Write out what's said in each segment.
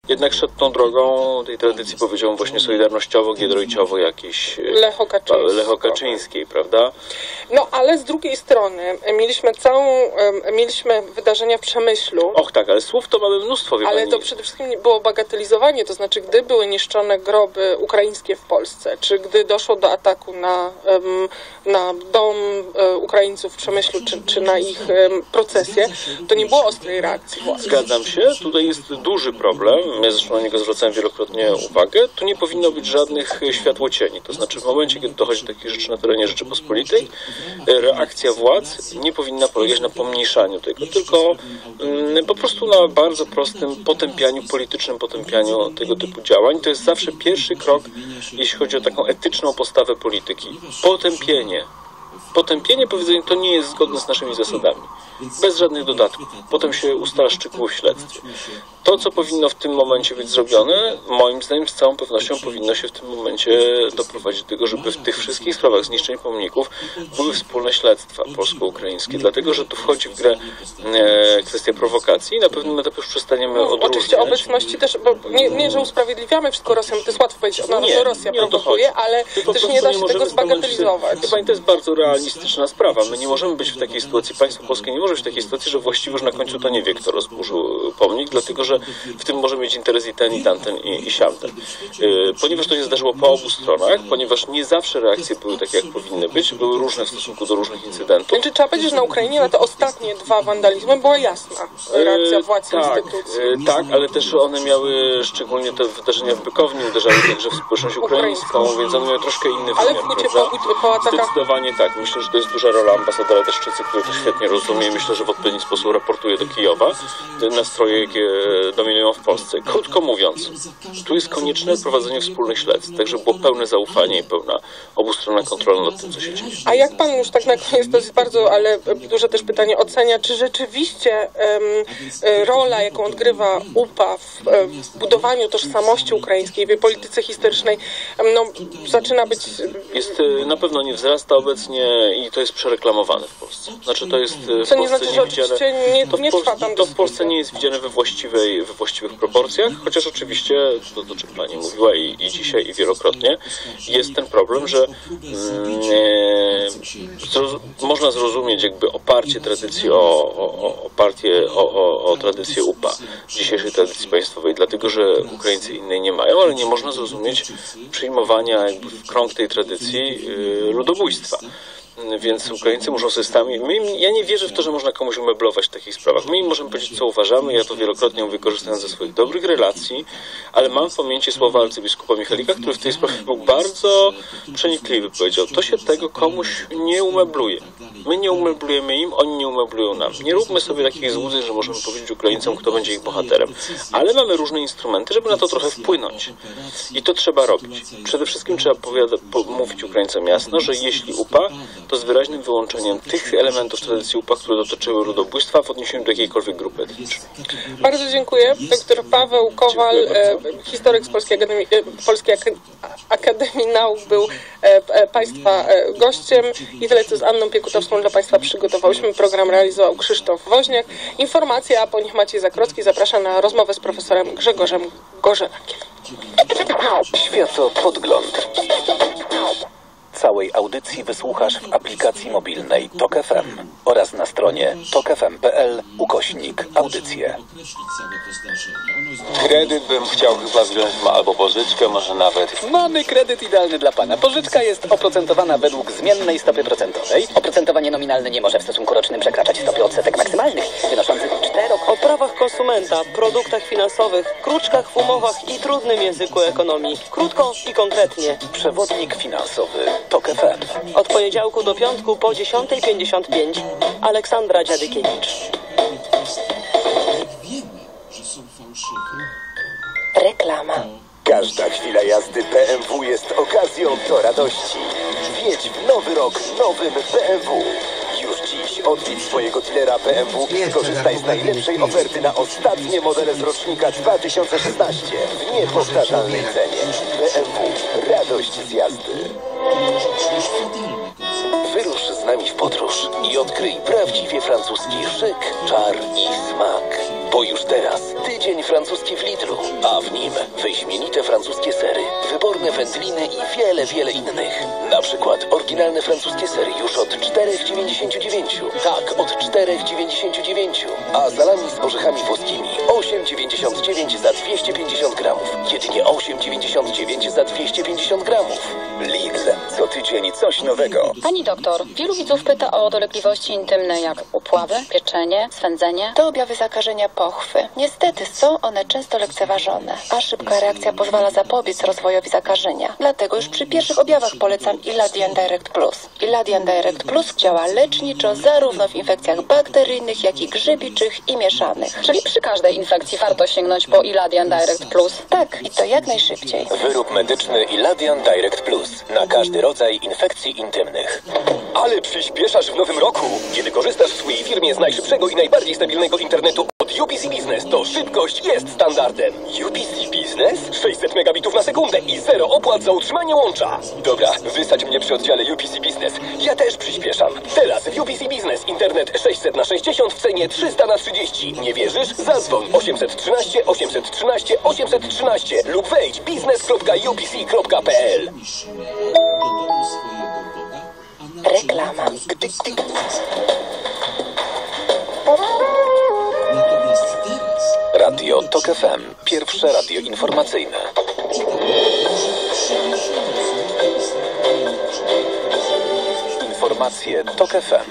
Jednak szedł tą drogą tej tradycji, powiedziałbym, właśnie solidarnościowo-giedroyciowo jakiejś Lecho Kaczyńskiej, prawda? No, ale z drugiej strony mieliśmy wydarzenia w Przemyślu. Och tak, ale słów to mamy mnóstwo, wie ale pani. To przede wszystkim było bagatelizowanie, to znaczy, gdy były niszczone groby ukraińskie w Polsce, czy gdy doszło do ataku na dom Ukraińców w Przemyślu, czy na ich procesję, to nie było ostrej reakcji władzy. Zgadzam się, tutaj jest duży problem, ja zresztą na niego zwracałem wielokrotnie uwagę, tu nie powinno być żadnych światłocieni, to znaczy w momencie, kiedy dochodzi do takich rzeczy na terenie Rzeczypospolitej, reakcja władz nie powinna polegać na pomniejszaniu tego, tylko po prostu na bardzo prostym potępianiu, politycznym potępianiu tego typu działań. To jest zawsze pierwszy krok, jeśli chodzi o taką etyczną postawę polityki. Potępienie, powiedzenie, to nie jest zgodne z naszymi zasadami. Bez żadnych dodatków. Potem się ustala szczegóły w śledztwie. To, co powinno w tym momencie być zrobione, moim zdaniem z całą pewnością powinno się w tym momencie doprowadzić do tego, żeby w tych wszystkich sprawach zniszczeń pomników były wspólne śledztwa polsko-ukraińskie. Dlatego, że tu wchodzi w grę kwestia prowokacji i na pewnym etapie już przestaniemy odróżniać. Oczywiście obecności też, bo nie, że usprawiedliwiamy wszystko Rosją, to jest łatwo powiedzieć, to Rosja prowokuje, ale też nie da się tego zbagatelizować. Chyba to jest bardzo realistyczna sprawa. My nie możemy być w takiej sytuacji, państwo polskie nie może być w takiej sytuacji, że właściwie już na końcu to nie wie, kto rozburzył pomnik, dlatego, że w tym może mieć interes i ten, i tamten, i siamten. Ponieważ to się zdarzyło po obu stronach, ponieważ nie zawsze reakcje były takie, jak powinny być, były różne w stosunku do różnych incydentów. Znaczy, trzeba powiedzieć, że na Ukrainie na te ostatnie dwa wandalizmy była jasna reakcja władz instytucji. Tak, ale też one miały, szczególnie te wydarzenia w Bykowni, uderzały także w społeczność ukraińską, więc one miały troszkę inny wymiar. Ale w Hucie po atakach... Zdecydowanie tak. Myślę, że to jest duża rola ambasadora Deszczycy, który to świetnie rozumie i myślę, że w odpowiedni sposób raportuje do Kijowa nastroje, jakie dominują w Polsce. Krótko mówiąc, tu jest konieczne prowadzenie wspólnych śledztw, tak żeby było pełne zaufanie i pełna obustronna kontrola nad tym, co się dzieje. A jak pan już tak na koniec, to jest bardzo, ale duże też pytanie, ocenia, czy rzeczywiście rola, jaką odgrywa UPA w budowaniu tożsamości ukraińskiej, w polityce historycznej, zaczyna być... Na pewno nie wzrasta obecnie i to jest przereklamowane w Polsce. Znaczy to jest co nie znaczy, że oczywiście nie trwa tam to w Polsce nie jest widziane we właściwych proporcjach, chociaż oczywiście, to czym pani mówiła i dzisiaj, i wielokrotnie, jest ten problem, że można zrozumieć jakby oparcie tradycji o tradycję UPA, dzisiejszej tradycji państwowej, dlatego, że Ukraińcy innej nie mają, ale nie można zrozumieć przyjmowania jakby w krąg tej tradycji ludobójstwa. Więc Ukraińcy muszą sobie sami... Ja nie wierzę w to, że można komuś umeblować w takich sprawach. My im możemy powiedzieć, co uważamy. Ja to wielokrotnie mówię, korzystając ze swoich dobrych relacji, ale mam w pamięci słowa arcybiskupa Michalika, który w tej sprawie był bardzo przenikliwy. Powiedział, to się tego komuś nie umebluje. My nie umeblujemy im, oni nie umeblują nam. Nie róbmy sobie takich złudzeń, że możemy powiedzieć Ukraińcom, kto będzie ich bohaterem. Ale mamy różne instrumenty, żeby na to trochę wpłynąć. I to trzeba robić. Przede wszystkim trzeba mówić Ukraińcom jasno, że jeśli UPA, to z wyraźnym wyłączeniem tych elementów tradycji UPA, które dotyczyły ludobójstwa w odniesieniu do jakiejkolwiek grupy etnicznej. Bardzo dziękuję. Doktor Paweł Kowal, historyk z Polskiej Akademii Nauk, był Państwa gościem i tyle, co z Anną Piekutowską dla Państwa przygotowałyśmy. Program realizował Krzysztof Woźniak. Informacje, a po nich Maciej Zakrocki. Zapraszam na rozmowę z profesorem Grzegorzem Gorzenakiem. Światopodgląd. Całej audycji wysłuchasz w aplikacji mobilnej TOK FM oraz na stronie tokfm.pl/audycje. Kredyt bym chciał chyba wziąć, albo pożyczkę, może nawet. Mamy kredyt idealny dla Pana. Pożyczka jest oprocentowana według zmiennej stopy procentowej. Oprocentowanie nominalne nie może w stosunku rocznym przekraczać stopy odsetek maksymalnych wynoszących 4. O prawach konsumenta, produktach finansowych, kruczkach w umowach i trudnym języku ekonomii. Krótko i konkretnie. Przewodnik finansowy TOK FM. Od poniedziałku do piątku po 10:55. Aleksandra Dziadykiewicz. Reklama. Każda chwila jazdy BMW jest okazją do radości. Wjedź w nowy rok nowym BMW. Już dziś odwiedź swojego dealera BMW i skorzystaj z najlepszej oferty na ostatnie modele z rocznika 2016 w niepowtarzalnej cenie. BMW. Radość z jazdy. Wyrusz z nami w podróż i odkryj prawdziwie francuski szyk, czar i smak. Bo już teraz tydzień francuski w Lidlu. A w nim wyśmienite francuskie sery, wyborne wędliny i wiele innych. Na przykład oryginalne francuskie sery już od 4,99. Tak, od 4,99. A salami z orzechami włoskimi 8,99 za 250 gramów. Jedynie 8,99 za 250 gramów. Lidl. Co tydzień coś nowego. Pani doktor, wielu widzów pyta o dolegliwości intymne jak upławy, pieczenie, swędzenie. To objawy zakażenia pochwy. Niestety są one często lekceważone, a szybka reakcja pozwala zapobiec rozwojowi zakażenia. Dlatego już przy pierwszych objawach polecam Iladian Direct Plus. Iladian Direct Plus działa leczniczo zarówno w infekcjach bakteryjnych, jak i grzybiczych i mieszanych. Czyli przy każdej infekcji warto sięgnąć po Iladian Direct Plus. Tak, i to jak najszybciej. Wyrób medyczny Iladian Direct Plus. Na każdy rodzaj infekcji intymnych. Ale przyspieszasz w nowym roku. Kiedy korzystasz w swojej firmie z najszybszego i najbardziej stabilnego internetu od UPC Business, to szybkość jest standardem. UPC Business? 600 megabitów na sekundę i 0 opłat za utrzymanie łącza. Dobra, wysadź mnie przy oddziale UPC Business. Ja też przyspieszam. Teraz w UPC Business internet 600 na 60 w cenie 300 na 30. Nie wierzysz? Zadzwoń 813 813 813 lub wejdź biznes.upc.pl. Reklama. Radio TOK FM. Pierwsze radio informacyjne. Informacje TOK FM.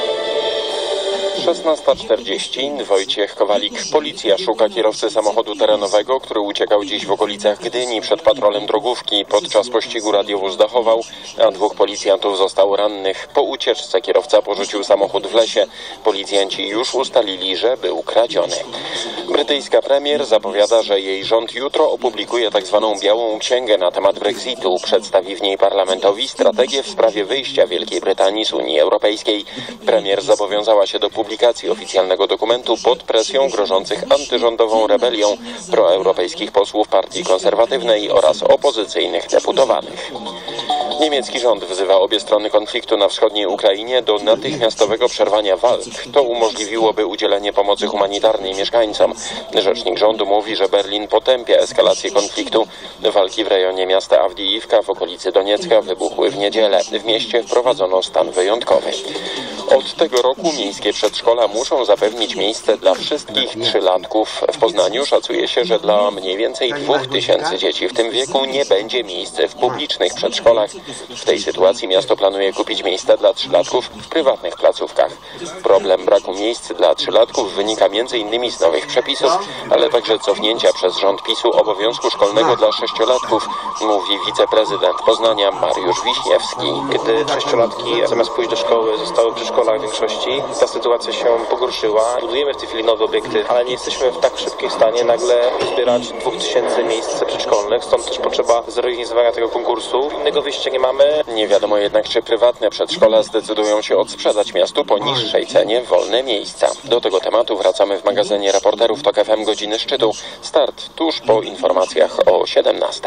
16:40. Wojciech Kowalik. Policja szuka kierowcy samochodu terenowego, który uciekał dziś w okolicach Gdyni przed patrolem drogówki. Podczas pościgu radiowóz dachował, a 2 policjantów zostało rannych. Po ucieczce kierowca porzucił samochód w lesie. Policjanci już ustalili, że był kradziony. Brytyjska premier zapowiada, że jej rząd jutro opublikuje tzw. białą księgę na temat Brexitu. Przedstawi w niej parlamentowi strategię w sprawie wyjścia Wielkiej Brytanii z Unii Europejskiej. Premier zobowiązała się do publikacji oficjalnego dokumentu pod presją grożących antyrządową rebelią proeuropejskich posłów Partii Konserwatywnej oraz opozycyjnych deputowanych. Niemiecki rząd wzywa obie strony konfliktu na wschodniej Ukrainie do natychmiastowego przerwania walk. To umożliwiłoby udzielenie pomocy humanitarnej mieszkańcom. Rzecznik rządu mówi, że Berlin potępia eskalację konfliktu. Walki w rejonie miasta Awdijiwka w okolicy Doniecka wybuchły w niedzielę. W mieście wprowadzono stan wyjątkowy. Od tego roku miejskie przedszkola muszą zapewnić miejsce dla wszystkich 3-latków. W Poznaniu szacuje się, że dla mniej więcej 2000 dzieci w tym wieku nie będzie miejsc w publicznych przedszkolach. W tej sytuacji miasto planuje kupić miejsca dla 3-latków w prywatnych placówkach. Problem braku miejsc dla 3-latków wynika m.in. z nowych przepisów, ale także cofnięcia przez rząd PiS-u obowiązku szkolnego dla 6-latków, mówi wiceprezydent Poznania Mariusz Wiśniewski. Gdy 6-latki zamiast pójść do szkoły zostały w przedszkolach w większości, ta sytuacja się pogorszyła. Budujemy w tej chwili nowe obiekty, ale nie jesteśmy w tak szybkim stanie nagle zbierać 2000 miejsc przedszkolnych, stąd też potrzeba zorganizowania tego konkursu. Innego wyjścia nie mamy. Nie wiadomo jednak, czy prywatne przedszkola zdecydują się odsprzedać miastu po niższej cenie wolne miejsca. Do tego tematu wracamy w magazynie Reporterów TOK FM Godziny Szczytu. Start tuż po informacjach o 17:00.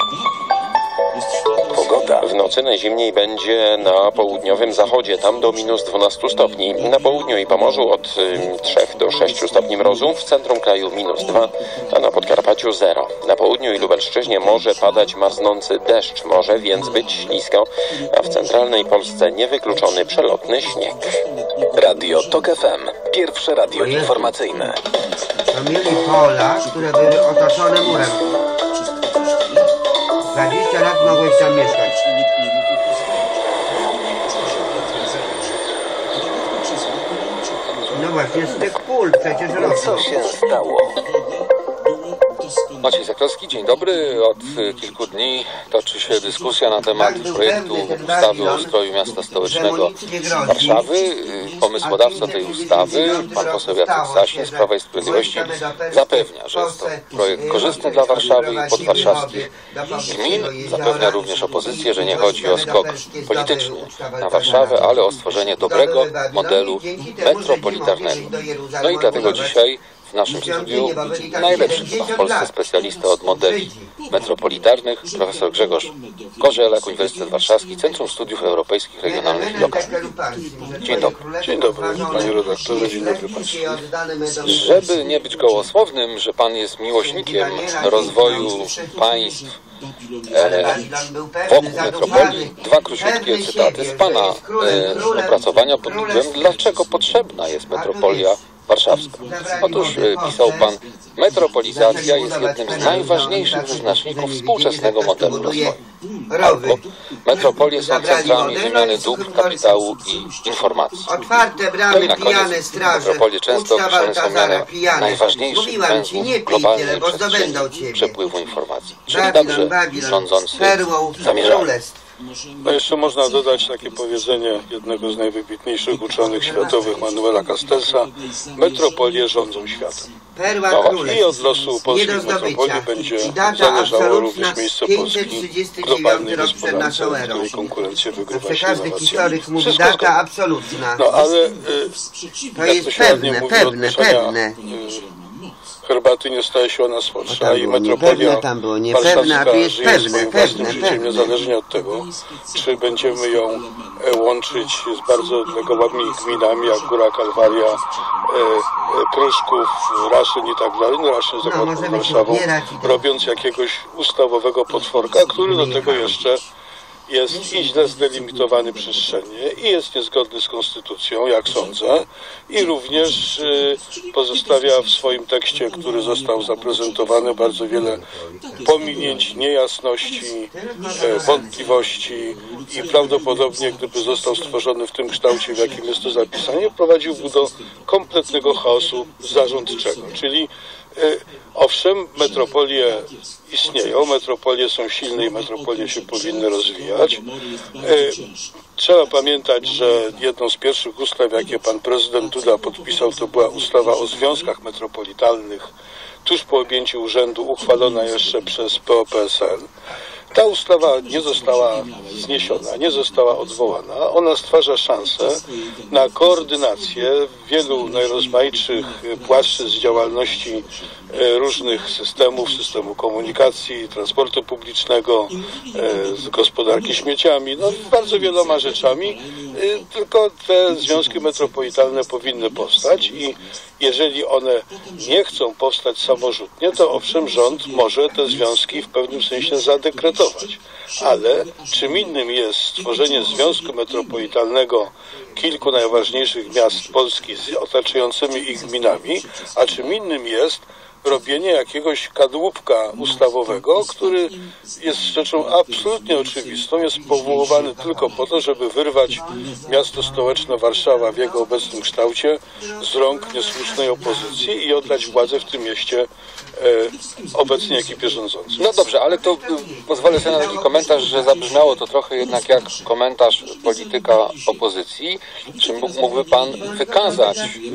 Pogoda. W nocy najzimniej będzie na południowym zachodzie, tam do -12 stopni. Na południu i Pomorzu od 3 do 6 stopni mrozu, w centrum kraju -2, a na Podkarpaciu 0. Na południu i Lubelszczyźnie może padać marznący deszcz, może więc być ślisko, a w centralnej Polsce niewykluczony przelotny śnieg. Radio TOK FM. Pierwsze radio informacyjne. To mieli pola, które były otoczone murem. 20 lat mogłeś tam mieszkać. No właśnie, z tych pól przecież rosną. Co się stało? Maciej Zakrowski, dzień dobry. Od kilku dni toczy się dyskusja na temat projektu ustawy o ustroju miasta stołecznego Warszawy. Pomysłodawca tej ustawy, pan poseł Jacek Sasin z Prawa i Sprawiedliwości, zapewnia, że jest to projekt korzystny dla Warszawy i podwarszawskich gmin. Zapewnia również opozycję, że nie chodzi o skok polityczny na Warszawę, ale o stworzenie dobrego modelu metropolitarnego. No i dlatego dzisiaj w naszym studiu najlepszy chyba w Polsce specjalista od modeli metropolitarnych, profesor Grzegorz Korzelak, Uniwersytet Warszawski, Centrum Studiów Europejskich, Regionalnych i Lokalnych. Dzień dobry. Dzień dobry, panie redaktorze, dzień dobry państwu. Żeby nie być gołosłownym, że pan jest miłośnikiem rozwoju państw wokół metropolii, dwa króciutkie cytaty z pana opracowania pod tytułem "Dlaczego potrzebna jest metropolia warszawska?". Otóż pisał pan: metropolizacja jest jednym z najważniejszych wyznaczników współczesnego modelu rozwoju. Albo metropolie są centrami wymiany dóbr, kapitału i informacji. No i na koniec, metropolie często określane są mianem najważniejszych węzłów globalnej przestrzeni przepływu informacji. Czyli dobrze rządzący zamierzają. No jeszcze można dodać takie powiedzenie jednego z najwybitniejszych uczonych światowych, Manuela Castellsa: metropolie rządzą światem. I od losu polskich metropolii będzie zależało również miejsce Polski w globalnej gospodarce, w której konkurencję wygrywa się innowacjami. No ale jak to się ładnie mówi, od mieszania herbaty nie staje się ona słodsza i metropolia warszawska żyje swoim własnym życiem, niezależnie od tego, czy będziemy ją łączyć z bardzo odległymi gminami jak Góra Kalwaria, Pruszków, Raszyn i tak dalej, no Raszyn zakładką Warszawą, robiąc jakiegoś ustawowego potworka, który do tego jeszcze jest i źle zdelimitowany przestrzennie i jest niezgodny z konstytucją, jak sądzę, i również pozostawia w swoim tekście, który został zaprezentowany, bardzo wiele pominięć, niejasności, wątpliwości i prawdopodobnie, gdyby został stworzony w tym kształcie, w jakim jest to zapisane, prowadziłby do kompletnego chaosu zarządczego, czyli owszem, metropolie istnieją, metropolie są silne i metropolie się powinny rozwijać. Trzeba pamiętać, że jedną z pierwszych ustaw, jakie pan prezydent Duda podpisał, to była ustawa o związkach metropolitalnych, tuż po objęciu urzędu, uchwalona jeszcze przez PO-PSL. Ta ustawa nie została zniesiona, nie została odwołana. Ona stwarza szansę na koordynację wielu najrozmaitszych płaszczyzn działalności różnych systemów, systemu komunikacji, transportu publicznego, z gospodarki śmieciami, no bardzo wieloma rzeczami, tylko te związki metropolitalne powinny powstać i jeżeli one nie chcą powstać samorzutnie, to owszem, rząd może te związki w pewnym sensie zadekretować. Ale czym innym jest stworzenie związku metropolitalnego kilku najważniejszych miast Polski z otaczającymi ich gminami, a czym innym jest robienie jakiegoś kadłubka ustawowego, który jest rzeczą absolutnie oczywistą, jest powoływany tylko po to, żeby wyrwać miasto stołeczne Warszawa w jego obecnym kształcie z rąk niesłusznej opozycji i oddać władzę w tym mieście obecnej ekipie rządzącej. No dobrze, ale to pozwolę sobie na taki komentarz, że zabrzmiało to trochę jednak jak komentarz polityka opozycji. Czy mógłby pan wykazać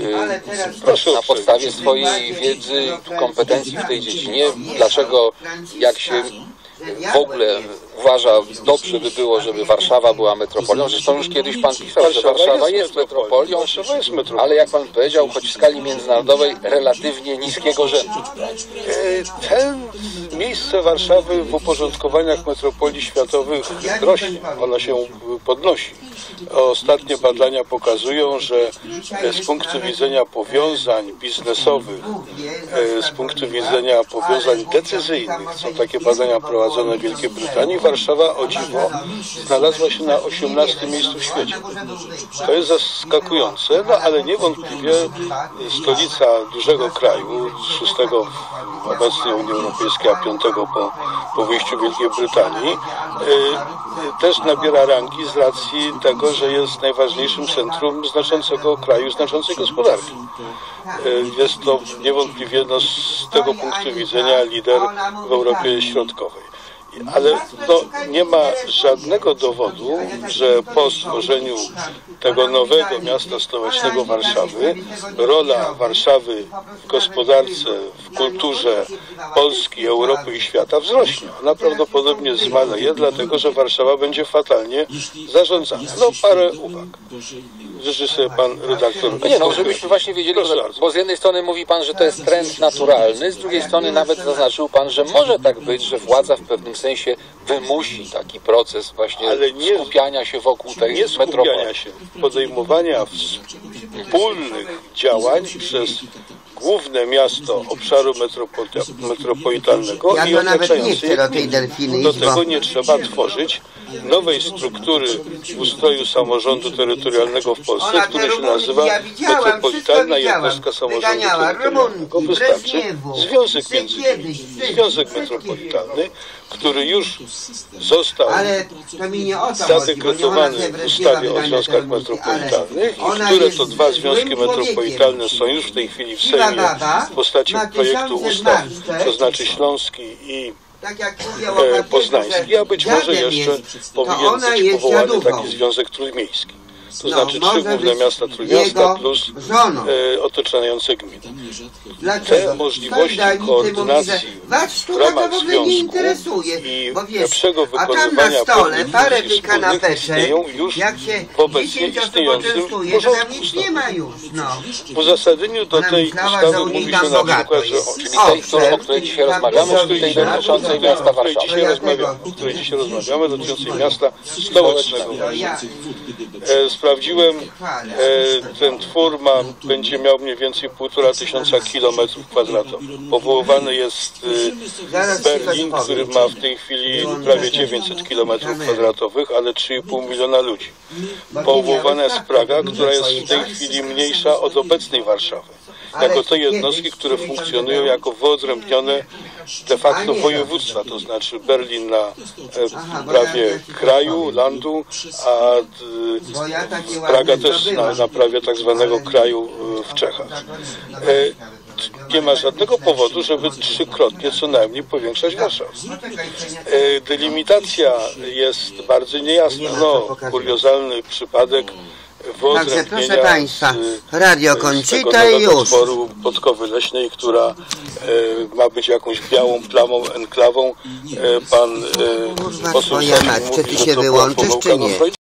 na podstawie swojej wiedzy, kompetencji w tej dziedzinie, dlaczego jak się w ogóle uważa, dobrze by było, żeby Warszawa była metropolią. Zresztą już kiedyś pan pisał, że Warszawa jest metropolią, ale jak pan powiedział, choć w skali międzynarodowej relatywnie niskiego rzędu. Miejsce Warszawy w uporządkowaniach metropolii światowych rośnie, ona się podnosi. Ostatnie badania pokazują, że z punktu widzenia powiązań biznesowych, z punktu widzenia powiązań decyzyjnych, są takie badania prowadzone w Wielkiej Brytanii, Warszawa, o dziwo, znalazła się na 18. miejscu w świecie. To jest zaskakujące, no ale niewątpliwie stolica dużego kraju, 6. w obecnej Unii Europejskiej, a 5. po wyjściu Wielkiej Brytanii, też nabiera rangi z racji tego, że jest najważniejszym centrum znaczącego kraju, znaczącej gospodarki. Jest to niewątpliwie z tego punktu widzenia lider w Europie Środkowej. Ale nie ma żadnego dowodu, że po stworzeniu tego nowego miasta stołecznego Warszawy rola Warszawy w gospodarce, w kulturze Polski, Europy i świata wzrośnie. Ona prawdopodobnie zmaleje, dlatego że Warszawa będzie fatalnie zarządzana. Parę uwag. Życzy sobie pan redaktor. No nie, no żebyśmy właśnie wiedzieli, bo z jednej strony mówi pan, że to jest trend naturalny, z drugiej strony nawet zaznaczył pan, że może tak być, że władza w pewnym sensie wymusi taki proces właśnie skupiania się wokół tej metropolii. Nie skupiania się, podejmowania wspólnych działań przez główne miasto obszaru metropolitalnego i otaczającej. Do tego nie trzeba tworzyć nowej struktury w ustroju samorządu terytorialnego w Polsce, który się nazywa Metropolitalna Jednostka Samorządu Terytorialnego. Wystarczy Związek Metropolitalny, który już został zadekretowany w ustawie o związkach metropolitalnych i które to dwa związki metropolitalne są już w tej chwili w Sejmie w postaci projektu ustaw, to znaczy śląski i poznański, a być może jeszcze powinien być powołany taki związek trójmiejski. To znaczy 3 główne miasta Trójmiasta plus otaczające gminy. Te możliwości koordynacji w ramach związku i lepszego wykonywania pewnych funkcji wspólnych istnieją już w obecnie istniejącym porządku ustawowym. W uzasadnieniu do tej ustawy mówi się na przykład, że o której dzisiaj rozmawiamy, czy tej dotyczącej miasta Warszawy? O której dzisiaj rozmawiamy, dotyczącej miasta stołecznego. Sprawdziłem, ten twór będzie miał mniej więcej 1500 km². Powoływany jest Berlin, który ma w tej chwili prawie 900 km², ale 3,5 miliona ludzi. Powoływana jest Praga, która jest w tej chwili mniejsza od obecnej Warszawy. Jako te jednostki, które funkcjonują jako wyodrębnione de facto województwa, to znaczy Berlin na prawie kraju, landu, a Praga też na prawie tak zwanego kraju w Czechach. Nie ma żadnego powodu, żeby 3-krotnie co najmniej powiększać Warszawę. Delimitacja jest bardzo niejasna. Kuriozalny przypadek Także proszę Państwa, Radio Conchita i już. Podkowy Leśnej, która ma być jakąś białą plamą, enklawą. Pan poseł czy ty się wyłączysz, czy nie?